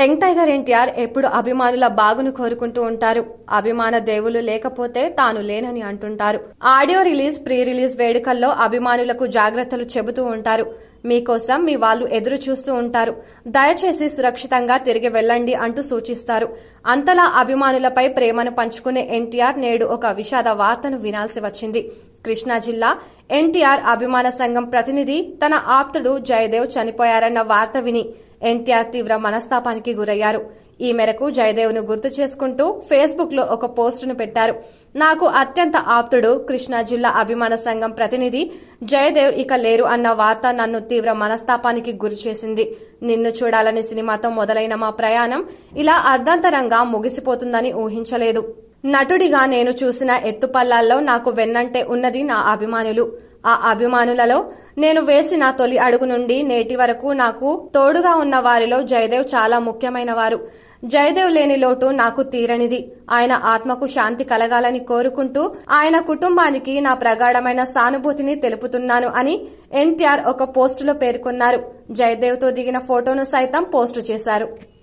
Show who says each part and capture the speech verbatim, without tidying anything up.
Speaker 1: Young tiger NTR ఎప్పుడు అభిమానుల బాగును కోరుకుంటూ ఉంటారు. అభిమాన దేవులు లేకపోతే తాను లేనని అంటుంటారు. ఆడియో రిలీజ్, ప్రీ రిలీజ్ వేడుకల్లో అభిమానులకు జాగ్రత్తలు చెబుతూ ఉంటారు. మీకోసం మీ వాళ్లు ఎదురు చూస్తూ ఉంటారు. దయచేసి సురక్షితంగా తిరిగి వెళ్లండి అంటూ సూచిస్తారు. అంతలా అభిమానులపై ప్రేమను పంచుకునే ఎన్టీఆర్ నేడు ఒక విషాద వార్తను వినాల్సి వచ్చింది. కృష్ణా జిల్లా ఎన్టీఆర్ అభిమాన సంఘం ప్రతినిధి తన ఆప్తుడు జయదేవ్ చనిపోయారన్న వార్త విని ఎన్టీఆర్ తీవ్ర మనస్తాపానికి గురయ్యారు. ఈ మేరకు జయదేవ్ ను గుర్తు చేసుకుంటూ ఫేస్బుక్ లో ఒక పోస్టును పెట్టారు. నాకు అత్యంత ఆప్తుడు కృష్ణా జిల్లా అభిమాన సంఘం ప్రతినిధి జయదేవ్ ఇక లేరు అన్న వార్త నన్ను తీవ్ర మనస్తాపానికి గురిచేసింది. నిన్ను చూడాలని సినిమాతో మొదలైన మా ప్రయాణం ఇలా అర్ధాంతరంగా ముగిసిపోతుందని ఊహించలేదు. నటుడిగా నేను చూసిన ఎత్తుపల్లాల్లో నాకు వెన్నంటే ఉన్నది నా అభిమానులు. ఆ అభిమానులలో నేను వేసిన తొలి అడుగు నుండి నేటి వరకు నాకు తోడుగా ఉన్న వారిలో జయదేవ్ చాలా ముఖ్యమైన వారు. జయదేవ్ లేని లోటు నాకు తీరనిది. ఆయన ఆత్మకు శాంతి కలగాలని కోరుకుంటూ ఆయన కుటుంబానికి నా ప్రగాఢమైన సానుభూతిని తెలుపుతున్నాను అని ఎన్టీఆర్ ఒక పోస్టులో పేర్కొన్నారు. జయదేవ్ తో దిగిన ఫోటోను సైతం పోస్టు చేశారు.